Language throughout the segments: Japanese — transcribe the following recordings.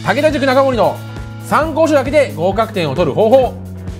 武田塾中森の参考書だけで合格点を取る方法。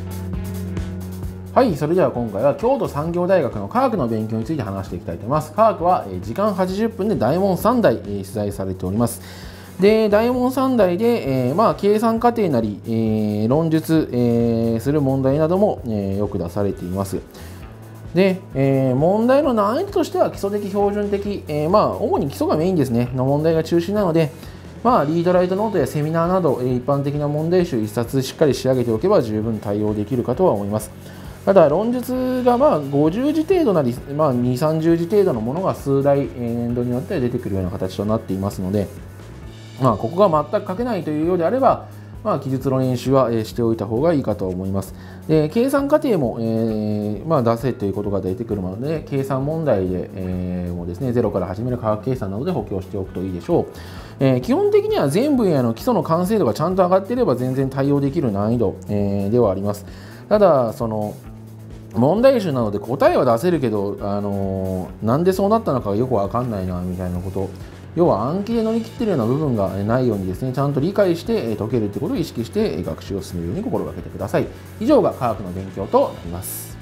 はい、それでは今回は京都産業大学の科学の勉強について話していきたいと思います。科学は時間80分で大問3題出題されております。で、大問3題で、計算過程なり、論述、する問題なども、よく出されています。で、問題の難易度としては基礎的標準的、主に基礎がメインですねの問題が中心なので、リードライトノートやセミナーなど、一般的な問題集1冊しっかり仕上げておけば十分対応できるかとは思います。ただ論述が50字程度なり、2、30字程度のものが数題、年度によっては出てくるような形となっていますので、ここが全く書けないというようであれば、記述の練習はしておいた方がいいかと思います。で、計算過程も、出せということが出てくるので、計算問題で、もですね、ゼロから始める科学計算などで補強しておくといいでしょう。基本的には全分野の基礎の完成度がちゃんと上がっていれば全然対応できる難易度、ではあります。ただ、問題集なので答えは出せるけど、なんでそうなったのかがよくわかんないなみたいなこと、要は暗記で乗り切っているような部分がないようにですね、ちゃんと理解して解けるということを意識して学習を進めるように心がけてください。以上が科学の勉強となります。